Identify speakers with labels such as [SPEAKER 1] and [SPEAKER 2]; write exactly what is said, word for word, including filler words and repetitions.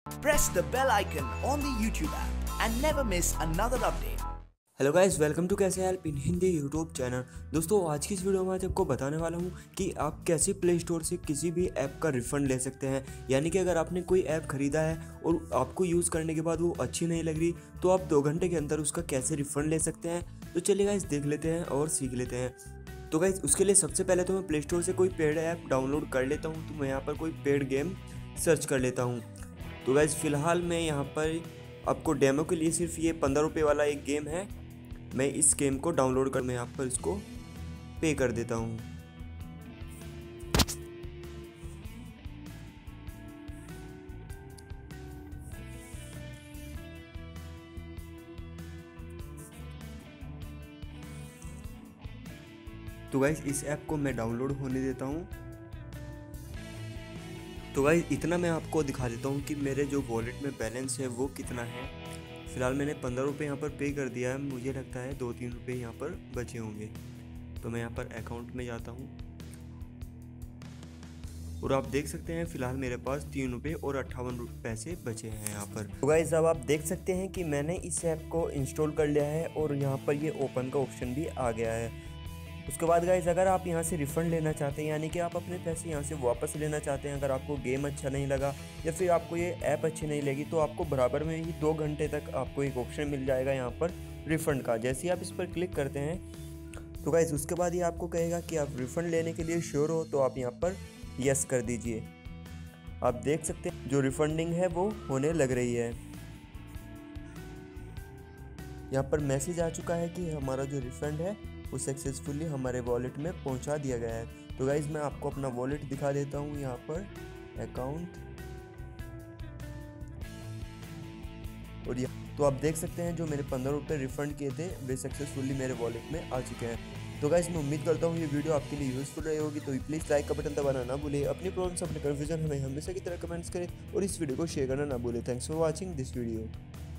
[SPEAKER 1] Press the bell icon on the YouTube app and never miss another update.
[SPEAKER 2] Hello guys, welcome to Kaise help in Hindi YouTube channel. दोस्तों, आज की इस video में आज आपको बताने वाला हूँ कि आप कैसे प्ले स्टोर से किसी भी ऐप का रिफ़ंड ले सकते हैं। यानी कि अगर आपने कोई ऐप ख़रीदा है और आपको यूज़ करने के बाद वो अच्छी नहीं लग रही, तो आप दो घंटे के अंदर उसका कैसे रिफ़ंड ले सकते हैं। तो चलिए गाइस, देख लेते हैं और सीख लेते हैं। तो गाइस, उसके लिए सबसे पहले तो मैं प्ले स्टोर से कोई पेड ऐप डाउनलोड कर लेता हूँ। तो मैं यहाँ पर कोई पेड गेम सर्च कर लेता हूँ। तो गाइस, फ़िलहाल मैं यहाँ पर आपको डेमो के लिए सिर्फ ये पंद्रह रुपये वाला एक गेम है, मैं इस गेम को डाउनलोड कर मैं यहाँ पर इसको पे कर देता हूँ। तो गाइस, इस ऐप को मैं डाउनलोड होने देता हूँ। तो गाइस, इतना मैं आपको दिखा देता हूँ कि मेरे जो वॉलेट में बैलेंस है वो कितना है। फ़िलहाल मैंने पंद्रह रुपये यहाँ पर पे कर दिया है। मुझे लगता है दो तीन रुपये यहाँ पर बचे होंगे। तो मैं यहाँ पर अकाउंट में जाता हूँ और आप देख सकते हैं फ़िलहाल मेरे पास तीन रुपये और अट्ठावन पैसे बचे हैं यहाँ पर। तो गाइस, अब आप देख सकते हैं कि मैंने इस ऐप को इंस्टॉल कर लिया है और यहाँ पर ये ओपन का ऑप्शन भी आ गया है। उसके बाद गाइस, अगर आप यहाँ से रिफ़ंड लेना चाहते हैं, यानी कि आप अपने पैसे यहाँ से वापस लेना चाहते हैं, अगर आपको गेम अच्छा नहीं लगा या फिर आपको ये ऐप अच्छी नहीं लगी, तो आपको बराबर में ही दो घंटे तक आपको एक ऑप्शन मिल जाएगा यहाँ पर रिफ़ंड का। जैसे ही आप इस पर क्लिक करते हैं तो गाइस, उसके बाद ये आपको कहेगा कि आप रिफ़ंड लेने के लिए श्योर हो, तो आप यहाँ पर यस कर दीजिए। आप देख सकते हैं जो रिफ़ंडिंग है वो होने लग रही है। यहाँ पर मैसेज आ चुका है कि हमारा जो रिफ़ंड है वो सक्सेसफुली हमारे वॉलेट में पहुंचा दिया गया है। तो गाइज़, मैं आपको अपना वॉलेट दिखा देता हूं। यहाँ पर अकाउंट और यहाँ तो आप देख सकते हैं जो मेरे पंद्रह रुपये रिफ़ंड किए थे वे सक्सेसफुली मेरे वॉलेट में आ चुके हैं। तो गाइज़, मैं उम्मीद करता हूँ ये वीडियो आपके लिए यूज़फुल रही होगी। तो प्लीज़ लाइक का बटन दबाना ना भूलें। अपनी प्रॉब्लम्स, अपने कन्फ्यूजन हमें हमेशा की तरह कमेंट्स करें और इस वीडियो को शेयर करना ना भूलें। Thanks for watching this video.